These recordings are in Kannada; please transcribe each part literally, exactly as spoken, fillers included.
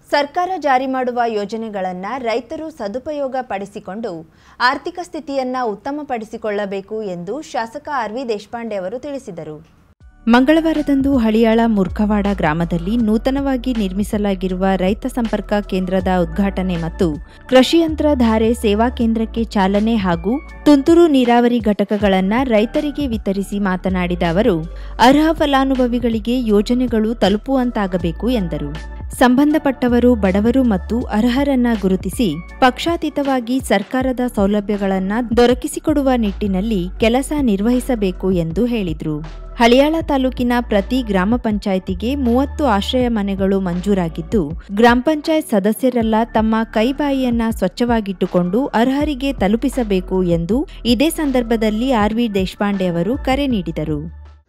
ಸರ್ಕಾರ ಜಾರಿ ಮಾಡುವ ಯೋಜನೆಗಳನ್ನು ರೈತರು ಸದುಪಯೋಗ ಪಡಿಸಿಕೊಂಡು ಆರ್ಥಿಕ ಸ್ಥಿತಿಯನ್ನು ಉತ್ತಮಪಡಿಸಿಕೊಳ್ಳಬೇಕು ಎಂದು ಶಾಸಕ ಆರ್ ವಿ ದೇಶಪಾಂಡೆ ಅವರು ತಿಳಿಸಿದರು. ಮಂಗಳವಾರದಂದು ಹಳಿಯಾಳ ಮುರ್ಖವಾಡ ಗ್ರಾಮದಲ್ಲಿ ನೂತನವಾಗಿ ನಿರ್ಮಿಸಲಾಗಿರುವ ರೈತ ಸಂಪರ್ಕ ಕೇಂದ್ರದ ಉದ್ಘಾಟನೆ ಮತ್ತು ಕೃಷಿಯಂತ್ರ ಧಾರೆ ಸೇವಾ ಕೇಂದ್ರಕ್ಕೆ ಚಾಲನೆ ಹಾಗೂ ತುಂತುರು ನೀರಾವರಿ ಘಟಕಗಳನ್ನು ರೈತರಿಗೆ ವಿತರಿಸಿ ಮಾತನಾಡಿದ ಅವರು, ಅರ್ಹ ಫಲಾನುಭವಿಗಳಿಗೆ ಯೋಜನೆಗಳು ತಲುಪುವಂತಾಗಬೇಕು ಎಂದರು. ಸಂಬಂಧಪಟ್ಟವರು ಬಡವರು ಮತ್ತು ಅರ್ಹರನ್ನ ಗುರುತಿಸಿ ಪಕ್ಷಾತೀತವಾಗಿ ಸರ್ಕಾರದ ಸೌಲಭ್ಯಗಳನ್ನು ದೊರಕಿಸಿಕೊಡುವ ನಿಟ್ಟಿನಲ್ಲಿ ಕೆಲಸ ನಿರ್ವಹಿಸಬೇಕು ಎಂದು ಹೇಳಿದರು. ಹಳಿಯಾಳ ತಾಲೂಕಿನ ಪ್ರತಿ ಗ್ರಾಮ ಪಂಚಾಯಿತಿಗೆ ಮೂವತ್ತು ಆಶ್ರಯ ಮನೆಗಳು ಮಂಜೂರಾಗಿದ್ದು, ಗ್ರಾಮ ಪಂಚಾಯತ್ ಸದಸ್ಯರೆಲ್ಲ ತಮ್ಮ ಕೈಬಾಯಿಯನ್ನ ಸ್ವಚ್ಛವಾಗಿಟ್ಟುಕೊಂಡು ಅರ್ಹರಿಗೆ ತಲುಪಿಸಬೇಕು ಎಂದು ಇದೇ ಸಂದರ್ಭದಲ್ಲಿ ಆರ್ ವಿ ದೇಶಪಾಂಡೆ ಅವರು ಕರೆ ನೀಡಿದರು.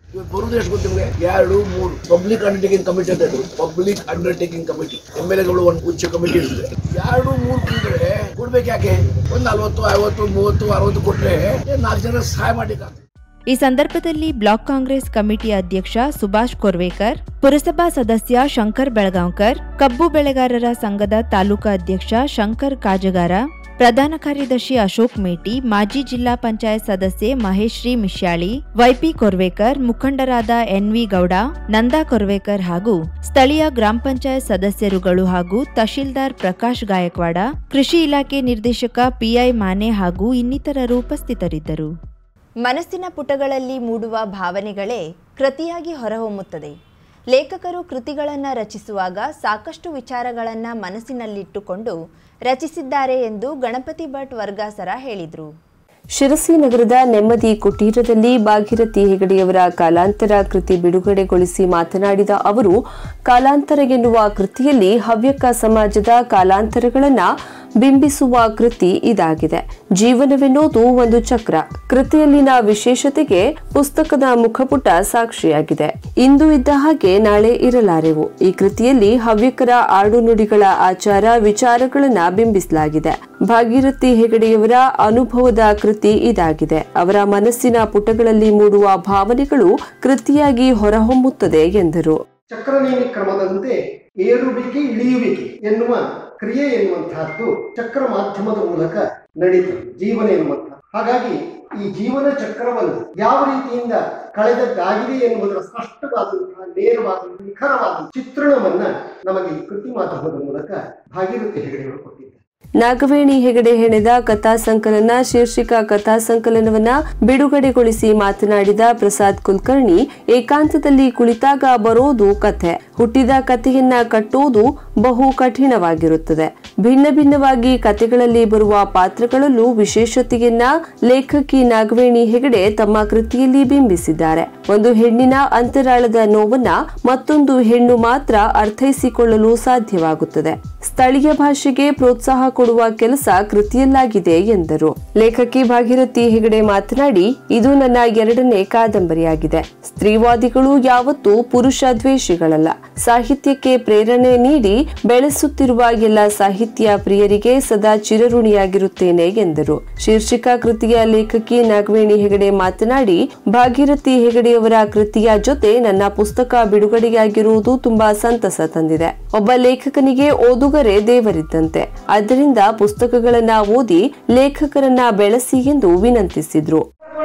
ಎರಡು ಮೂರು ಪಬ್ಲಿಕ್ ಅಂಡರ್ಟೇಕಿಂಗ್ ಕಮಿಟಿ ಅಂತ public undertaking committee M L ಎಗಳು ಒಂದು ಉಚ್ಚ ಕಮಿಟಿ ಇರ್ತದೆ. ಎರಡು ಮೂರು ಕೂತ್ರೆ ಕೊಡ್ಬೇಕು ಯಾಕೆ? ಒಂದು ನಲ್ವತ್ತು ಐವತ್ತು ಮೂವತ್ತು ಅರವತ್ತು ಕೊಟ್ರೆ ನಾಲ್ಕು ಜನ ಸಹಾಯ ಮಾಡಿದ್ದಾರೆ. ಈ ಸಂದರ್ಭದಲ್ಲಿ ಬ್ಲಾಕ್ ಕಾಂಗ್ರೆಸ್ ಕಮಿಟಿ ಅಧ್ಯಕ್ಷ ಸುಭಾಷ್ ಕೊರ್ವೇಕರ್, ಪುರಸಭಾ ಸದಸ್ಯ ಶಂಕರ್ ಬೆಳಗಾಂವ್ಕರ್, ಕಬ್ಬು ಬೆಳೆಗಾರರ ಸಂಘದ ತಾಲೂಕಾ ಅಧ್ಯಕ್ಷ ಶಂಕರ್ ಕಾಜಗಾರ, ಪ್ರಧಾನ ಕಾರ್ಯದರ್ಶಿ ಅಶೋಕ್ ಮೇಟಿ, ಮಾಜಿ ಜಿಲ್ಲಾ ಪಂಚಾಯತ್ ಸದಸ್ಯೆ ಮಹೇಶ್ರೀ ಮಿಶ್ಯಾಳಿ, ವೈಪಿ ಕೊರ್ವೇಕರ್, ಮುಖಂಡರಾದ ಎನ್ ವಿ ಗೌಡ, ನಂದಾ ಕೊರ್ವೇಕರ್ ಹಾಗೂ ಸ್ಥಳೀಯ ಗ್ರಾಮ ಪಂಚಾಯತ್ ಸದಸ್ಯರುಗಳು ಹಾಗೂ ತಹಶೀಲ್ದಾರ್ ಪ್ರಕಾಶ್ ಗಾಯಕ್ವಾಡ, ಕೃಷಿ ಇಲಾಖೆ ನಿರ್ದೇಶಕ ಪಿಐ ಮಾನೆ ಹಾಗೂ ಇನ್ನಿತರರು ಉಪಸ್ಥಿತರಿದ್ದರು. ಮನಸ್ಸಿನ ಪುಟಗಳಲ್ಲಿ ಮೂಡುವ ಭಾವನೆಗಳೇ ಕೃತಿಯಾಗಿ ಹೊರಹೊಮ್ಮುತ್ತದೆ. ಲೇಖಕರು ಕೃತಿಗಳನ್ನು ರಚಿಸುವಾಗ ಸಾಕಷ್ಟು ವಿಚಾರಗಳನ್ನು ಮನಸ್ಸಿನಲ್ಲಿಟ್ಟುಕೊಂಡು ರಚಿಸಿದ್ದಾರೆ ಎಂದು ಗಣಪತಿ ಭಟ್ ವರ್ಗಾಸರ ಹೇಳಿದರು. ಶಿರಸಿ ನಗರದ ನೆಮ್ಮದಿ ಕುಟೀರದಲ್ಲಿ ಭಾಗೀರಥಿ ಹೆಗಡೆಯವರ ಕಾಲಾಂತರ ಕೃತಿ ಬಿಡುಗಡೆಗೊಳಿಸಿ ಮಾತನಾಡಿದ ಅವರು, ಕಾಲಾಂತರ ಎನ್ನುವ ಕೃತಿಯಲ್ಲಿ ಹವ್ಯಕ ಸಮಾಜದ ಕಾಲಾಂತರಗಳನ್ನು ಬಿಂಬಿಸುವ ಕೃತಿ ಇದಾಗಿದೆ. ಜೀವನವೆನ್ನುವುದು ಒಂದು ಚಕ್ರ. ಕೃತಿಯಲ್ಲಿನ ವಿಶೇಷತೆಗೆ ಪುಸ್ತಕದ ಮುಖಪುಟ ಸಾಕ್ಷಿಯಾಗಿದೆ. ಇಂದು ಇದ್ದ ಹಾಗೆ ನಾಳೆ ಇರಲಾರೆವು. ಈ ಕೃತಿಯಲ್ಲಿ ಹವ್ಯಕರ ಆಡು ನುಡಿಗಳ ಆಚಾರ ವಿಚಾರಗಳನ್ನ ಬಿಂಬಿಸಲಾಗಿದೆ. ಭಾಗೀರಥಿ ಹೆಗಡೆಯವರ ಅನುಭವದ ಕೃತಿ ಇದಾಗಿದೆ. ಅವರ ಮನಸ್ಸಿನ ಪುಟಗಳಲ್ಲಿ ಮೂಡುವ ಭಾವನೆಗಳು ಕೃತಿಯಾಗಿ ಹೊರಹೊಮ್ಮುತ್ತದೆ ಎಂದರು. ಚಕ್ರನೇಮಿ ಕ್ರಮದಂತೆ ಏರುವಿಕೆ ಇಳಿಯುವಿಕೆ ಎನ್ನುವ ಕ್ರಿಯೆ ಎನ್ನುವಂತಹದ್ದು ಚಕ್ರ ಮಾಧ್ಯಮದ ಮೂಲಕ ನಡೀತದೆ ಜೀವನ ಎನ್ನುವಂತಹ. ಹಾಗಾಗಿ ಈ ಜೀವನ ಚಕ್ರವನ್ನು ಯಾವ ರೀತಿಯಿಂದ ಕಳೆದದ್ದಾಗಿದೆ ಎನ್ನುವುದರ ಸ್ಪಷ್ಟವಾದಂತಹ ನೇರವಾದಂತಹ ನಿಖರವಾದ ಚಿತ್ರಣವನ್ನ ನಮಗೆ ಕೃತಿ ಮಾಧ್ಯಮದ ಮೂಲಕ ಭಾಗೀರಥಿ ಹೆಗಡೆಯವರು ಕೊಟ್ಟಿದ್ದಾರೆ. ನಾಗವೇಣಿ ಹೆಗಡೆ ಹೆಣೆದ ಕಥಾ ಸಂಕಲನ ಶೀರ್ಷಿಕ ಕಥಾ ಸಂಕಲನವನ್ನ ಬಿಡುಗಡೆಗೊಳಿಸಿ ಮಾತನಾಡಿದ ಪ್ರಸಾದ್ ಕುಲಕರ್ಣಿ, ಏಕಾಂತದಲ್ಲಿ ಕುಳಿತಾಗ ಬರೋದು ಕಥೆ, ಹುಟ್ಟಿದ ಕಥೆಯನ್ನ ಕಟ್ಟುವುದು ಬಹು ಕಠಿಣವಾಗಿರುತ್ತದೆ. ಭಿನ್ನ ಭಿನ್ನವಾಗಿ ಕಥೆಗಳಲ್ಲಿ ಬರುವ ಪಾತ್ರಗಳಲ್ಲೂ ವಿಶೇಷತೆಯನ್ನ ಲೇಖಕಿ ನಾಗವೇಣಿ ಹೆಗಡೆ ತಮ್ಮ ಕೃತಿಯಲ್ಲಿ ಬಿಂಬಿಸಿದ್ದಾರೆ. ಒಂದು ಹೆಣ್ಣಿನ ಅಂತರಾಳದ ನೋವನ್ನ ಮತ್ತೊಂದು ಹೆಣ್ಣು ಮಾತ್ರ ಅರ್ಥೈಸಿಕೊಳ್ಳಲು ಸಾಧ್ಯವಾಗುತ್ತದೆ. ಸ್ಥಳೀಯ ಭಾಷೆಗೆ ಪ್ರೋತ್ಸಾಹ ಕೊಡುವ ಕೆಲಸ ಕೃತಿಯಲ್ಲಾಗಿದೆ ಎಂದರು. ಲೇಖಕಿ ಭಾಗೀರಥಿ ಹೆಗಡೆ ಮಾತನಾಡಿ, ಇದು ನನ್ನ ಎರಡನೇ ಕಾದಂಬರಿಯಾಗಿದೆ. ಸ್ತ್ರೀವಾದಿಗಳು ಯಾವತ್ತೂ ಪುರುಷ ದ್ವೇಷಿಗಳಲ್ಲ. ಸಾಹಿತ್ಯಕ್ಕೆ ಪ್ರೇರಣೆ ನೀಡಿ ಬೆಳೆಸುತ್ತಿರುವ ಎಲ್ಲ ಸಾಹಿತ್ಯ ಪ್ರಿಯರಿಗೆ ಸದಾ ಚಿರಋಣಿಯಾಗಿರುತ್ತೇನೆ ಎಂದರು. ಶೀರ್ಷಿಕಾ ಕೃತಿಯ ಲೇಖಕಿ ನಾಗವೇಣಿ ಹೆಗಡೆ ಮಾತನಾಡಿ, ಭಾಗೀರಥಿ ಹೆಗಡೆಯವರ ಕೃತಿಯ ಜೊತೆ ನನ್ನ ಪುಸ್ತಕ ಬಿಡುಗಡೆಯಾಗಿರುವುದು ತುಂಬಾ ಸಂತಸ ತಂದಿದೆ. ಒಬ್ಬ ಲೇಖಕನಿಗೆ ಓದುಗರೇ ದೇವರಿದ್ದಂತೆ. ಆದ್ದರಿಂದ ಪುಸ್ತಕಗಳನ್ನ ಓದಿ ಲೇಖಕರನ್ನ ಬೆಳೆಸಿ ಎಂದು ವಿನಂತಿಸಿದ್ರು.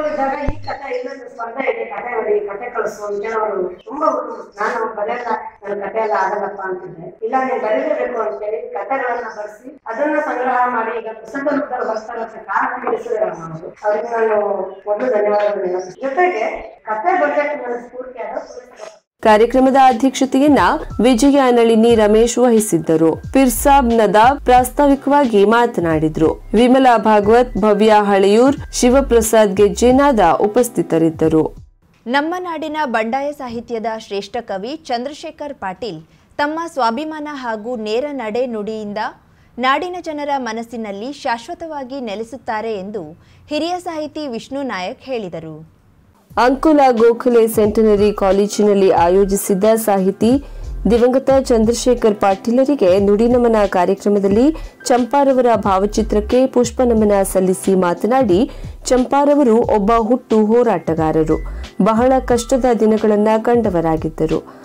ಕತೆ ಕಳಿಸು ಅವರು ತುಂಬಾ ನಾನು ಬರೆಯಲ್ಲ, ನನ್ನ ಕತೆ ಎಲ್ಲ ಆಗಲ್ಲಪ್ಪ ಅಂತಿದ್ದೆ. ಇಲ್ಲ, ನೀವು ಬರೀಲೇಬೇಕು ಅಂತೇಳಿ ಕಥೆಗಳನ್ನ ಬರೆಸಿ ಅದನ್ನ ಸಂಗ್ರಹ ಮಾಡಿ ಈಗ ಪುಸ್ತಕ ರೂಪದಲ್ಲಿ ಬರ್ತಾರಂತ ಕಾರಣ ತಿಳಿಸಿದ್ರೆ ಮಾಡೋದು. ಅವ್ರಿಗೆ ನಾನು ಮೊದಲು ಧನ್ಯವಾದಗಳು. ಜೊತೆಗೆ ಕತೆ ಬರೆಯಕ್ಕೆ ನನ್ನ ಸ್ಫೂರ್ತಿಯಾದ ಕಾರ್ಯಕ್ರಮದ ಅಧ್ಯಕ್ಷತೆಯನ್ನ ವಿಜಯ ನಳಿನಿ ರಮೇಶ್ ವಹಿಸಿದ್ದರು. ಪಿರ್ಸಾಬ್ ನದಾಬ್ ಪ್ರಾಸ್ತಾವಿಕವಾಗಿ ಮಾತನಾಡಿದ್ರು. ವಿಮಲಾ ಭಾಗವತ್, ಭವ್ಯ ಹಳೆಯೂರ್, ಶಿವಪ್ರಸಾದ್ ಗೆಜ್ಜೆನಾದ ಉಪಸ್ಥಿತರಿದ್ದರು. ನಮ್ಮ ನಾಡಿನ ಬಂಡಾಯ ಸಾಹಿತ್ಯದ ಶ್ರೇಷ್ಠ ಕವಿ ಚಂದ್ರಶೇಖರ್ ಪಾಟೀಲ್ ತಮ್ಮ ಸ್ವಾಭಿಮಾನ ಹಾಗೂ ನೇರ ನಡೆ ನುಡಿಯಿಂದ ನಾಡಿನ ಜನರ ಮನಸ್ಸಿನಲ್ಲಿ ಶಾಶ್ವತವಾಗಿ ನೆಲೆಸುತ್ತಾರೆ ಎಂದು ಹಿರಿಯ ಸಾಹಿತಿ ವಿಷ್ಣು ನಾಯಕ್ ಹೇಳಿದರು. ಅಂಕುಲ ಗೋಖಲೆ ಸೆಂಟನರಿ ಕಾಲೇಜಿನಲ್ಲಿ ಆಯೋಜಿಸಿದ್ದ ಸಾಹಿತಿ ದಿವಂಗತ ಚಂದ್ರಶೇಖರ್ ಪಾಟೀಲರಿಗೆ ನುಡಿನಮನ ಕಾರ್ಯಕ್ರಮದಲ್ಲಿ ಚಂಪಾರವರ ಭಾವಚಿತ್ರಕ್ಕೆ ಪುಷ್ಪ ನಮನ ಸಲ್ಲಿಸಿ ಮಾತನಾಡಿ, ಚಂಪಾರವರು ಒಬ್ಬ ಹುಟ್ಟು ಹೋರಾಟಗಾರರು. ಬಹಳ ಕಷ್ಟದ ದಿನಗಳನ್ನ ಕಂಡವರಾಗಿದ್ದರು.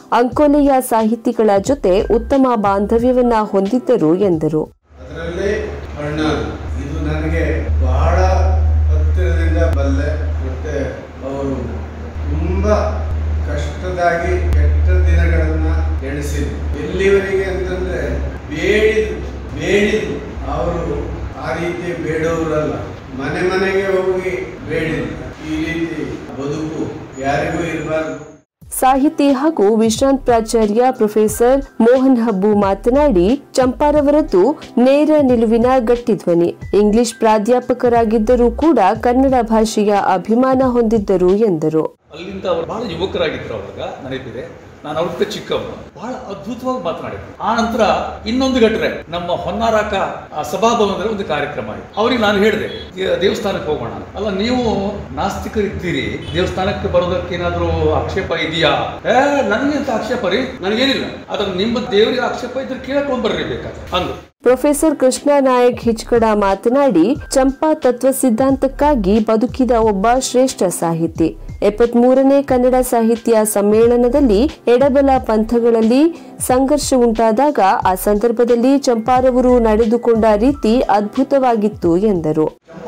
ಅಂಕೋಲೆಯ ಸಾಹಿತಿಗಳ ಜೊತೆ ಉತ್ತಮ ಬಾಂಧವ್ಯವನ್ನ ಹೊಂದಿದ್ದರು ಎಂದರು. ಅದರಲ್ಲೇ ಅಣ್ಣ ಇದು ನನಗೆ ಬಹಳ ಹತ್ತಿರದಿಂದ ಬಲ್ಲೆ. ಮತ್ತೆ ಅವರು ತುಂಬಾ ಕಷ್ಟದಾಗಿ ಕೆಟ್ಟ ದಿನಗಳನ್ನ ಎಣಿಸಿದ್ರು. ಎಲ್ಲಿವರೆಗೆ ಅಂತಂದ್ರೆ ಬೇಡಿದ್ರು ಬೇಡಿದ್ರು ಅವರು ಆ ರೀತಿ ಬೇಡೋರಲ್ಲ, ಮನೆ ಮನೆಗೆ ಹೋಗಿ ಬೇಡಿದ್ರು. ಈ ರೀತಿ ಬದುಕು ಯಾರಿಗೂ ಇರಬಾರ್ದು. ಸಾಹಿತಿ ಹಾಗೂ ವಿಶ್ರಾಂತ ಪ್ರಾಚಾರ್ಯ ಪ್ರೊಫೆಸರ್ ಮೋಹನ್ ಹಬ್ಬು ಮಾತನಾಡಿ, ಚಂಪಾರವರದ್ದು ನೇರ ನಿಲುವಿನ ಗಟ್ಟಿಧ್ವನಿ. ಇಂಗ್ಲಿಷ್ ಪ್ರಾಧ್ಯಾಪಕರಾಗಿದ್ದರೂ ಕೂಡ ಕನ್ನಡ ಭಾಷೆಯ ಅಭಿಮಾನ ಹೊಂದಿದ್ದರು ಎಂದರು. ಅಲ್ಲಿಂದ ಅವರು ಬಹಳ ಯುವಕರಾಗಿದ್ದರು. ಅವಾಗ ನೆನಪಿದೆ, ನಾನು ಅವ್ರಿಗೆ ಚಿಕ್ಕವನು. ಬಹಳ ಅದ್ಭುತವಾಗಿ ಮಾತನಾಡಿದ್ರು. ಆ ನಂತರ ಇನ್ನೊಂದು ಘಟನೆ, ನಮ್ಮ ಹೊನ್ನಾರಕ ಸಭಾಭವನದಲ್ಲಿ ಒಂದು ಕಾರ್ಯಕ್ರಮ ಆಯಿತು. ಅವ್ರಿಗೆ ನಾನು ಹೇಳಿದೆ ದೇವಸ್ಥಾನಕ್ಕೆ ಹೋಗೋಣ. ಅಲ್ಲ, ನೀವು ನಾಸ್ತಿಕರಿದ್ದೀರಿ, ದೇವಸ್ಥಾನಕ್ಕೆ ಬರೋದಕ್ಕೆ ಏನಾದರೂ ಆಕ್ಷೇಪ ಇದೆಯಾ? ಏ ನನಗೆ ಅಂತ ಆಕ್ಷೇಪ ರೀ, ನನಗೇನಿಲ್ಲ. ಆದ್ರೆ ನಿಮ್ಮ ದೇವರಿಗೆ ಆಕ್ಷೇಪ ಇದ್ರೆ ಕೇಳ್ಕೊಂಡ್ ಬರ್ರಿ ಬೇಕಾದ್ರೆ ಅಂದ್ರು. ಪ್ರೊಫೆಸರ್ ಕೃಷ್ಣ ನಾಯಕ್ ಹಿಚ್ಕಡ ಮಾತನಾಡಿ, ಚಂಪಾ ತತ್ವ ಸಿದ್ಧಾಂತಕ್ಕಾಗಿ ಬದುಕಿದ ಒಬ್ಬ ಶ್ರೇಷ್ಠ ಸಾಹಿತಿ. ಎಪ್ಪತ್ಮೂರನೇ ಕನ್ನಡ ಸಾಹಿತ್ಯ ಸಮ್ಮೇಳನದಲ್ಲಿ ಎಡಬಲ ಪಂಥಗಳಲ್ಲಿ ಸಂಘರ್ಷ ಉಂಟಾದಾಗ ಆ ಸಂದರ್ಭದಲ್ಲಿ ಚಂಪಾರವರು ನಡೆದುಕೊಂಡ ರೀತಿ ಅದ್ಭುತವಾಗಿತ್ತು ಎಂದರು.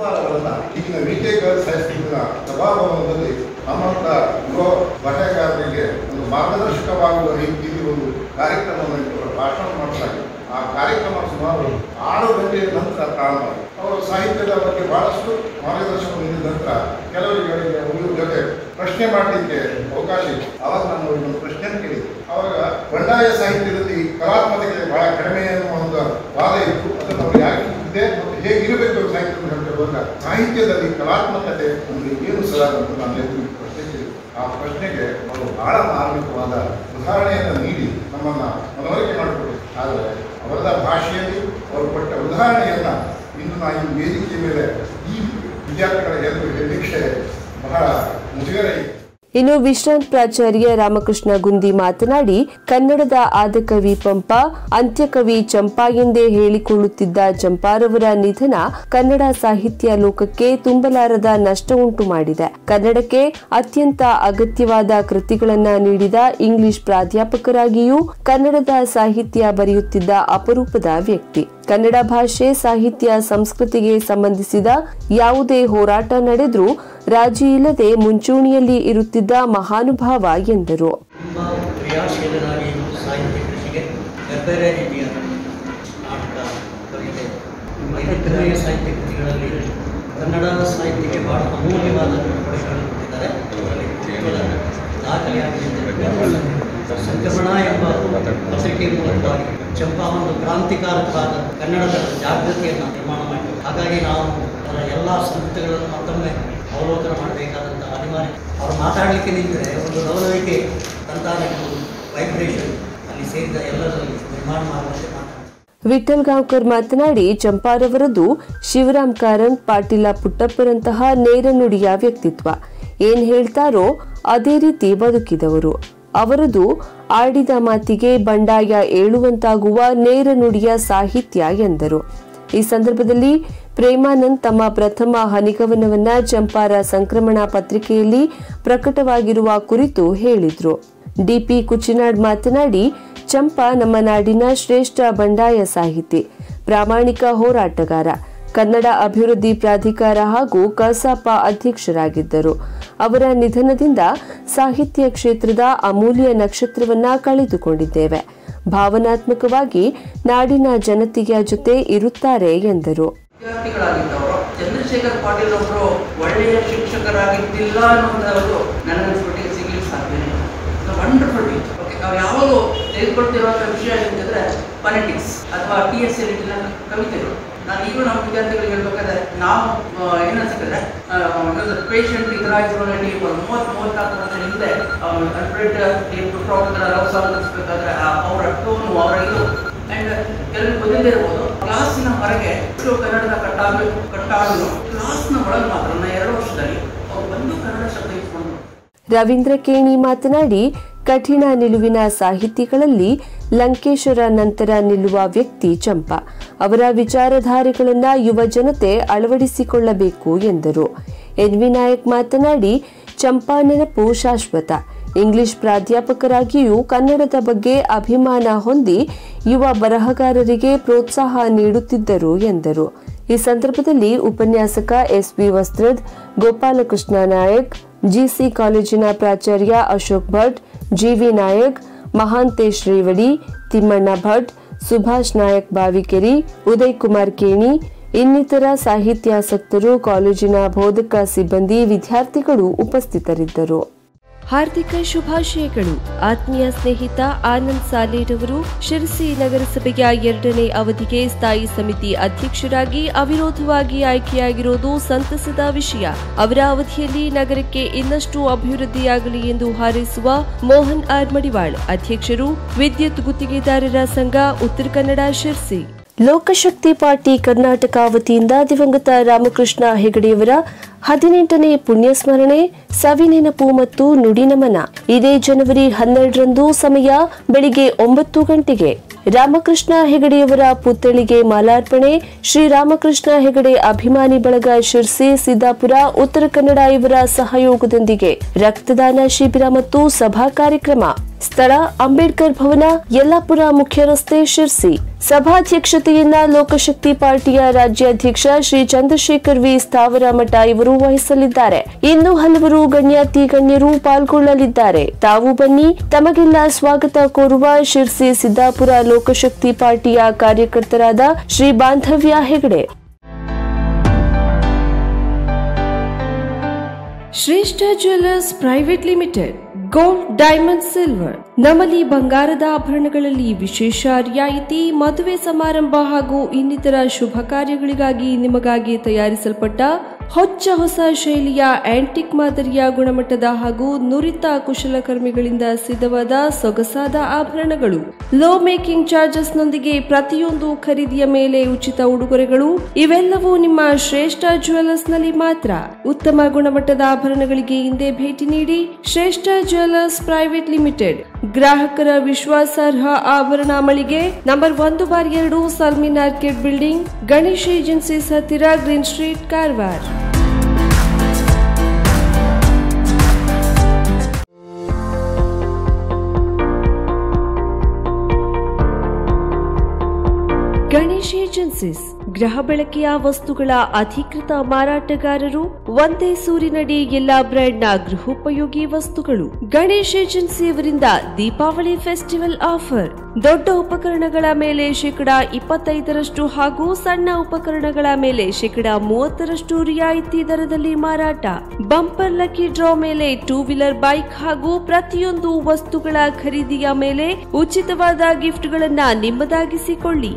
ಮಾರ್ಗದರ್ಶಕವಾಗುವ ರೀತಿಯಲ್ಲಿ ಒಂದು ಕಾರ್ಯಕ್ರಮವನ್ನು ಭಾಷಣ ಮಾಡಲಾಗಿದೆ. ಆ ಕಾರ್ಯಕ್ರಮ ಸುಮಾರು ಆರು ಗಂಟೆಯ ನಂತರ ಪ್ರಾರಂಭ. ಅವರು ಸಾಹಿತ್ಯದ ಬಗ್ಗೆ ಬಹಳಷ್ಟು ಮಾರ್ಗದರ್ಶನ ನೀಡಿದ ನಂತರ ಕೆಲವರಿಗೆ ಉಳಿದ ಜೊತೆ ಪ್ರಶ್ನೆ ಮಾಡಲಿಕ್ಕೆ ಅವಕಾಶ ಇತ್ತು. ಅವಾಗ ನಾನು ಒಂದು ಪ್ರಶ್ನೆ ಕೇಳಿದ್ದೆ. ಅವಾಗ ಬಂಡಾಯ ಸಾಹಿತ್ಯದಲ್ಲಿ ಕಲಾತ್ಮಕತೆ ಬಹಳ ಕಡಿಮೆ ಅನ್ನುವ ಒಂದು ವಾದ ಇತ್ತು. ಅದನ್ನು ಅವರು ಯಾಕೆ ಇದೆ ಮತ್ತು ಹೇಗಿರಬೇಕು ಸಾಹಿತ್ಯ ಹೇಳ್ತಿರುವಾಗ ಸಾಹಿತ್ಯದಲ್ಲಿ ಕಲಾತ್ಮಕತೆ ಒಂದು ಏನು ಸಲ ಅಂತ ನಾನು ಎದ್ದು ಪ್ರಶ್ನೆ ಕೇಳಿದ್ದೆ. ಆ ಪ್ರಶ್ನೆಗೆ ಅವರು ಬಹಳ ಮಾರ್ಮಿಕವಾದ ಉದಾಹರಣೆಯನ್ನು ನೀಡಿ ನಮ್ಮನ್ನ ಮನವರಿಕೆ ಮಾಡಿಕೊಟ್ಟಿದ್ದಾರೆ. ಆದರೆ ಅವರ ಭಾಷೆಯಲ್ಲಿ ಅವರು ಕೊಟ್ಟ ಉದಾಹರಣೆಯನ್ನ ಇಂದು ನಾವು ಈ ವೇದಿಕೆ ಮೇಲೆ ಈ ವಿದ್ಯಾರ್ಥಿಗಳ ಎದುರು ಹೇಳಲಿಕ್ಕೆ ಬಹಳ ಮುಜುಗರ ಇದೆ. ಇನ್ನು ವಿಶ್ರಾಂತ ಪ್ರಾಚಾರ್ಯ ರಾಮಕೃಷ್ಣ ಗುಂದಿ ಮಾತನಾಡಿ, ಕನ್ನಡದ ಆದಕವಿ ಪಂಪ, ಅಂತ್ಯಕವಿ ಚಂಪಾ ಎಂದೇ ಹೇಳಿಕೊಳ್ಳುತ್ತಿದ್ದ ಚಂಪಾರವರ ನಿಧನ ಕನ್ನಡ ಸಾಹಿತ್ಯ ಲೋಕಕ್ಕೆ ತುಂಬಲಾರದ ನಷ್ಟ ಉಂಟು ಮಾಡಿದೆ. ಕನ್ನಡಕ್ಕೆ ಅತ್ಯಂತ ಅಗತ್ಯವಾದ ಕೃತಿಗಳನ್ನ ನೀಡಿದ ಇಂಗ್ಲಿಷ್ ಪ್ರಾಧ್ಯಾಪಕರಾಗಿಯೂ ಕನ್ನಡದ ಸಾಹಿತ್ಯ ಬರೆಯುತ್ತಿದ್ದ ಅಪರೂಪದ ವ್ಯಕ್ತಿ. ಕನ್ನಡ ಭಾಷೆ, ಸಾಹಿತ್ಯ, ಸಂಸ್ಕೃತಿಗೆ ಸಂಬಂಧಿಸಿದ ಯಾವುದೇ ಹೋರಾಟ ನಡೆದರೂ ರಾಜಿ ಇಲ್ಲದೆ ಮುಂಚೂಣಿಯಲ್ಲಿ ಇರುತ್ತಿದ್ದ ಮಹಾನುಭಾವ ಎಂದರು. ತುಂಬಾ ಕ್ರಿಯಾಶೀಲರಾಗಿ ಸಾಹಿತ್ಯ ಕೃಷಿಗೆ ಬೇರೆ ರೀತಿಯ ನಾಟಕ, ಕವಿತೆ, ಇತರೆ ಸಾಹಿತ್ಯ ಕೃತಿಗಳಲ್ಲಿ ಕನ್ನಡ ಸಾಹಿತ್ಯಕ್ಕೆ ಬಹಳ ಅಮೂಲ್ಯವಾದ ಕೊಡುಗೆಗಳನ್ನು ಕೊಟ್ಟಿದ್ದಾರೆ. ಅದರಲ್ಲಿ ದಾಖಲೆಯಾಗಿದೆ. ಸಂಕ್ರಮಣ ಎಂಬ ಪತ್ರಿಕೆ ಮೂಲಕವಾಗಿ ಚಂಪಾ ಒಂದು ಕ್ರಾಂತಿಕಾರಕವಾದ ಕನ್ನಡದ ಜಾಗೃತಿಯನ್ನು ನಿರ್ಮಾಣ ಮಾಡಿದರು. ಹಾಗಾಗಿ ನಾವು ಅವರ ಎಲ್ಲ ಸಂಗತಿಗಳನ್ನು ಮತ್ತೊಮ್ಮೆ ಅವಲೋಕನ ಮಾಡಬೇಕಾದಂಥ ಅನಿವಾರ್ಯ. ಅವರು ಮಾತಾಡಲಿಕ್ಕೆ ನಿಂತರೆ ಒಂದು ಲವಲವಿಕೆ ತಂತಾನೆ ವೈಬ್ರೇಷನ್ ಅಲ್ಲಿ ಸೇರಿದ ಎಲ್ಲರಲ್ಲಿ ನಿರ್ಮಾಣ ಮಾಡುವಂತೆ ಮಾತಾಡ್ತಾರೆ. ವಿಠಲ್ ಗಾಂವ್ಕರ್ ಮಾತನಾಡಿ, ಚಂಪಾರವರದು ಶಿವರಾಮ್ ಕಾರಂತ್, ಪಾಟೀಲ ಪುಟ್ಟಪ್ಪರಂತಹ ನೇರ ನುಡಿಯ ವ್ಯಕ್ತಿತ್ವ. ಏನ್ ಹೇಳ್ತಾರೋ ಅದೇ ರೀತಿ ಬದುಕಿದವರು. ಅವರದು ಆಡಿದ ಮಾತಿಗೆ ಬಂಡಾಯ ಏಳುವಂತಾಗುವ ನೇರ ನುಡಿಯ ಸಾಹಿತ್ಯ ಎಂದರು. ಈ ಸಂದರ್ಭದಲ್ಲಿ ಪ್ರೇಮಾನಂದ್ ತಮ್ಮ ಪ್ರಥಮ ಹನಿಗವನವನ್ನ ಚಂಪಾರ ಸಂಕ್ರಮಣ ಪತ್ರಿಕೆಯಲ್ಲಿ ಪ್ರಕಟವಾಗಿರುವ ಕುರಿತು ಹೇಳಿದ್ರು. ಡಿಪಿ ಕುಚಿನಾಡ್ ಮಾತನಾಡಿ, ಚಂಪಾ ನಮ್ಮ ನಾಡಿನ ಶ್ರೇಷ್ಠ ಬಂಡಾಯ ಸಾಹಿತಿ, ಪ್ರಾಮಾಣಿಕ ಹೋರಾಟಗಾರ, ಕನ್ನಡ ಅಭಿವೃದ್ಧಿ ಪ್ರಾಧಿಕಾರ ಹಾಗೂ ಕಸಾಪ ಅಧ್ಯಕ್ಷರಾಗಿದ್ದರು. ಅವರ ನಿಧನದಿಂದ ಸಾಹಿತ್ಯ ಕ್ಷೇತ್ರದ ಅಮೂಲ್ಯ ನಕ್ಷತ್ರವನ್ನ ಕಳೆದುಕೊಂಡಿದ್ದೇವೆ. ಭಾವನಾತ್ಮಕವಾಗಿ ನಾಡಿನ ಜನತೆಯ ಜೊತೆ ಇರುತ್ತಾರೆ ಎಂದರು. ವಿದ್ಯಾರ್ಥಿಗಳಾಗಿದ್ದವರು ಚಂದ್ರಶೇಖರ್ ಪಾಟೀಲ್ ಒಬ್ಬರು ಒಳ್ಳೆಯ ಶಿಕ್ಷಕರಾಗಿದ್ದಿಲ್ಲ ಅನ್ನೋದು ನನಗನ್ಸ್ಬಿಟ್ಟಿಗೆ ಸಿಗ್ಲಿಕ್ಕೆ ಸಾಧ್ಯನೇ ಇಲ್ಲ. Wonderful teacher. ಓಕೆ, ನಾವು ಯಾವಾಗಲೂ ತೆಗೆದುಕೊಳ್ತಿರುವಂಥ ವಿಷಯ ಏನಂತಂದ್ರೆ ಪಾಲಿಟಿಕ್ಸ್ ಅಥವಾ ಟಿ ಎಸ್ ಎಲ್ ಕವಿತೆಗಳು. ನಾನು ಈಗಲೂ ನಮ್ಮ ವಿದ್ಯಾರ್ಥಿಗಳಿಗೆ ಹೇಳ್ಬೇಕಾದ್ರೆ ನಾವು ಏನನ್ಸಿದ್ರೆ ಪೇಷಂಟ್ ಇದರಾಗಿ ಮೂವತ್ತು ಮೂವತ್ನಾಲ್ಕು ವರ್ಷ ಹಿಂದೆ ಅಲ್ಫ್ರೆಡ್ ಪ್ರೊಫೆಸರ್ ಲವ್ ಸಾಂಗ್ ಅನ್ಸ್ಬೇಕಾದ್ರೆ ಅವರ ಟೋನು, ಅವರ ಇದು ಅಂಡ್ ಕೆಲವು ಬಂದಿದ್ದೇ ಇರ್ಬೋದು. ಕ್ಲಾಸಿನ ಹೊರಗೆ ಕನ್ನಡದ ಕಟ್ಟಾಡು ಕಟ್ಟಾಡು ಕ್ಲಾಸ್ನ ಒಳಗೆ ಮಾತ್ರ ಎರಡು ವರ್ಷದಲ್ಲಿ ಅವ್ರು ಬಂದು ಕನ್ನಡ ಶಬ್ದ ಇಟ್ಕೊಂಡು. ರವೀಂದ್ರ ಕೇಣಿ ಮಾತನಾಡಿ, ಕಠಿಣ ನಿಲುವಿನ ಸಾಹಿತಿಗಳಲ್ಲಿ ಲಂಕೇಶರ ನಂತರ ನಿಲ್ಲುವ ವ್ಯಕ್ತಿ ಚಂಪಾ. ಅವರ ವಿಚಾರಧಾರೆಗಳನ್ನ ಯುವ ಜನತೆ ಅಳವಡಿಸಿಕೊಳ್ಳಬೇಕು ಎಂದರು. ಎನ್ ವಿ ನಾಯಕ್ ಮಾತನಾಡಿ, ಚಂಪಾ ನೆನಪು ಶಾಶ್ವತ. ಇಂಗ್ಲಿಷ್ ಪ್ರಾಧ್ಯಾಪಕರಾಗಿಯೂ ಕನ್ನಡದ ಬಗ್ಗೆ ಅಭಿಮಾನ ಹೊಂದಿ ಯುವ ಬರಹಗಾರರಿಗೆ ಪ್ರೋತ್ಸಾಹ ನೀಡುತ್ತಿದ್ದರು ಎಂದರು. ಈ ಸಂದರ್ಭದಲ್ಲಿ ಉಪನ್ಯಾಸಕ S V Vastrad, Gopalakrishna Nayak, GC ಕಾಲೇಜಿನ ಪ್ರಾಚಾರ್ಯ ಅಶೋಕ್ ಭಟ್, ಜಿವಿ ನಾಯಕ್, ಮಹಾಂತೇಶ್ ರೇವಡಿ, ತಿಮ್ಮಣ್ಣ ಭಟ್, ಸುಭಾಷ್ ನಾಯಕ್ ಬಾವಿಕೆರಿ, ಉದಯ್ ಕುಮಾರ್ ಕೇಣಿ ಇನ್ನಿತರ ಸಾಹಿತ್ಯಾಸಕ್ತರು, ಕಾಲೇಜಿನ ಬೋಧಕ ಸಿಬ್ಬಂದಿ, ವಿದ್ಯಾರ್ಥಿಗಳು ಉಪಸ್ಥಿತರಿದ್ದರು. ಹಾರ್ದಿಕ ಶುಭಾಶಯಗಳು. ಆತ್ಮೀಯ ಸ್ನೇಹಿತ ಆನಂದ್ ಸಾಲೇರವರು ಶಿರಸಿ ನಗರಸಭೆಯ ಎರಡನೇ ಅವಧಿಗೆ ಸ್ಥಾಯಿ ಸಮಿತಿ ಅಧ್ಯಕ್ಷರಾಗಿ ಅವಿರೋಧವಾಗಿ ಆಯ್ಕೆಯಾಗಿರುವುದು ಸಂತಸದ ವಿಷಯ. ಅವರ ಅವಧಿಯಲ್ಲಿ ನಗರಕ್ಕೆ ಇನ್ನಷ್ಟು ಅಭಿವೃದ್ಧಿಯಾಗಲಿ ಎಂದು ಹಾರೈಸುವ ಮೋಹನ್ ಆರ್ ಮಡಿವಾಳ್, ಅಧ್ಯಕ್ಷರು, ವಿದ್ಯುತ್ ಗುತ್ತಿಗೆದಾರರ ಸಂಘ, ಉತ್ತರ ಕನ್ನಡ, ಶಿರಸಿ. ಲೋಕಶಕ್ತಿ ಪಾರ್ಟಿ ಕರ್ನಾಟಕ ವತಿಯಿಂದ ದಿವಂಗತ ರಾಮಕೃಷ್ಣ ಹೆಗಡೆಯವರ ಹದಿನೆಂಟನೇ ಪುಣ್ಯಸ್ಮರಣೆ, ಸವಿನೆನಪು ಮತ್ತು ನುಡಿ ನಮನ ಇದೇ ಜನವರಿ ಹನ್ನೆರಡರಂದು ಸಮಯ ಬೆಳಿಗ್ಗೆ ಒಂಬತ್ತು ಗಂಟೆಗೆ ರಾಮಕೃಷ್ಣ ಹೆಗಡೆಯವರ ಪುತ್ಥಳಿಗೆ ಮಾಲಾರ್ಪಣೆ. ಶ್ರೀ ರಾಮಕೃಷ್ಣ ಹೆಗಡೆ ಅಭಿಮಾನಿ ಬಳಗ ಶಿರಸಿ, ಸಿದ್ದಾಪುರ, ಉತ್ತರ ಕನ್ನಡ ಇವರ ಸಹಯೋಗದೊಂದಿಗೆ ರಕ್ತದಾನ ಶಿಬಿರ ಮತ್ತು ಸಭಾ ಕಾರ್ಯಕ್ರಮ. ಸ್ಥಳ ಅಂಬೇಡ್ಕರ್ ಭವನ, ಯಲ್ಲಾಪುರ ಮುಖ್ಯ ರಸ್ತೆ, ಶಿರಸಿ. ಸಭಾಧ್ಯಕ್ಷತೆಯನ್ನ ಲೋಕಶಕ್ತಿ ಪಾರ್ಟಿಯ ರಾಜ್ಯಾಧ್ಯಕ್ಷ ಶ್ರೀ ಚಂದ್ರಶೇಖರ್ ವಿ ಸ್ಥಾವರ ಮಠ ಇವರು ವಹಿಸಲಿದ್ದಾರೆ. ಇನ್ನು ಹಲವರು ಗಣ್ಯಾತಿ ಗಣ್ಯರು ಪಾಲ್ಗೊಳ್ಳಲಿದ್ದಾರೆ. ತಾವು ಬನ್ನಿ, ತಮಗೆಲ್ಲ ಸ್ವಾಗತ ಕೋರುವ ಶಿರಸಿ ಸಿದ್ದಾಪುರ ಲೋಕಶಕ್ತಿ ಪಾರ್ಟಿಯ ಕಾರ್ಯಕರ್ತರಾದ Shri Bandhavya Hegde. Shreshtha jewellers private limited, gold, diamond, silver. ನಮ್ಮಲ್ಲಿ ಬಂಗಾರದ ಆಭರಣಗಳಲ್ಲಿ ವಿಶೇಷ ರಿಯಾಯಿತಿ. ಮದುವೆ ಸಮಾರಂಭ ಹಾಗೂ ಇನ್ನಿತರ ಶುಭ ಕಾರ್ಯಗಳಿಗಾಗಿ ನಿಮಗಾಗಿ ತಯಾರಿಸಲ್ಪಟ್ಟ ಹೊಚ್ಚ ಹೊಸ ಶೈಲಿಯ ಆಂಟಿಕ್ ಮಾದರಿಯ ಗುಣಮಟ್ಟದ ಹಾಗೂ ನುರಿತ ಕುಶಲಕರ್ಮಿಗಳಿಂದ ಸಿದ್ಧವಾದ ಸೊಗಸಾದ ಆಭರಣಗಳು. ಲೋ ಮೇಕಿಂಗ್ ಚಾರ್ಜಸ್ ನೊಂದಿಗೆ ಪ್ರತಿಯೊಂದು ಖರೀದಿಯ ಮೇಲೆ ಉಚಿತ ಉಡುಗೊರೆಗಳು. ಇವೆಲ್ಲವೂ ನಿಮ್ಮ ಶ್ರೇಷ್ಠ ಜ್ಯುವೆಲ್ಲರ್ಸ್ ನಲ್ಲಿ ಮಾತ್ರ. ಉತ್ತಮ ಗುಣಮಟ್ಟದ ಆಭರಣಗಳಿಗೆ ಹಿಂದೆ ಭೇಟಿ ನೀಡಿ. ಶ್ರೇಷ್ಠ ಜ್ಯುವೆಲ್ಲರ್ಸ್ ಪ್ರೈವೇಟ್ ಲಿಮಿಟೆಡ್, ಗ್ರಾಹಕರ ವಿಶ್ವಾಸಾರ್ಹ ಆಭರಣ ಮಳಿಗೆ, ನಂಬರ್ ಒಂದು ಬಾರ್ ಎರಡು ಸಲ್ಮಿನ್ ಆರ್ಕಿಡ್ ಬಿಲ್ಡಿಂಗ್, ಗಣೇಶ್ ಏಜೆನ್ಸೀಸ್ ಹತ್ತಿರ, green street, Karwar. Ganesh agencies ಗೃಹ ಬಳಕೆಯ ವಸ್ತುಗಳ ಅಧಿಕೃತ ಮಾರಾಟಗಾರರು. ಒಂದೇ ಸೂರಿನಡಿ ಎಲ್ಲಾ ಬ್ರ್ಯಾಂಡ್ನ ಗೃಹೋಪಯೋಗಿ ವಸ್ತುಗಳು. ಗಣೇಶ್ ಏಜೆನ್ಸಿಯವರಿಂದ ದೀಪಾವಳಿ ಫೆಸ್ಟಿವಲ್ ಆಫರ್. ದೊಡ್ಡ ಉಪಕರಣಗಳ ಮೇಲೆ ಶೇಕಡಾ ಇಪ್ಪತ್ತೈದರಷ್ಟು ಹಾಗೂ ಸಣ್ಣ ಉಪಕರಣಗಳ ಮೇಲೆ ಶೇಕಡಾ ಮೂವತ್ತರಷ್ಟು ರಿಯಾಯಿತಿ ದರದಲ್ಲಿ ಮಾರಾಟ. ಬಂಪರ್ ಲಕ್ಕಿ ಡ್ರಾ ಮೇಲೆ ಟೂ ವೀಲರ್ ಬೈಕ್ ಹಾಗೂ ಪ್ರತಿಯೊಂದು ವಸ್ತುಗಳ ಖರೀದಿಯ ಮೇಲೆ ಉಚಿತವಾದ ಗಿಫ್ಟ್ಗಳನ್ನ ನಿಮ್ಮದಾಗಿಸಿಕೊಳ್ಳಿ.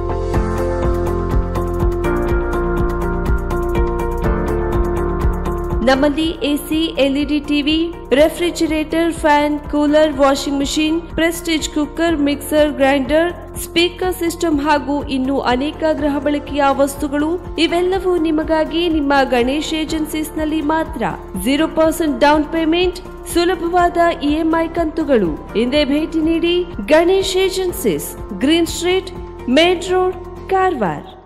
ನಮ್ಮಲ್ಲಿ AC, LED TV, refrigerator, fan, cooler, washing machine, Prestige cooker, mixer, grinder, speaker system ಹಾಗೂ ಇನ್ನು ಅನೇಕ ಗೃಹ ಬಳಕೆಯ ವಸ್ತುಗಳು. ಇವೆಲ್ಲವೂ ನಿಮಗಾಗಿ ನಿಮ್ಮ ಗಣೇಶ್ ಏಜೆನ್ಸೀಸ್ ನಲ್ಲಿ ಮಾತ್ರ. ಜೀರೋ ಪರ್ಸೆಂಟ್ ಡೌನ್ ಪೇಮೆಂಟ್, ಸುಲಭವಾದ ಇಎಂಐ ಕಂತುಗಳು. ಹಿಂದೆ ಭೇಟಿ ನೀಡಿ. Ganesh agencies, green street, main road, Karwar.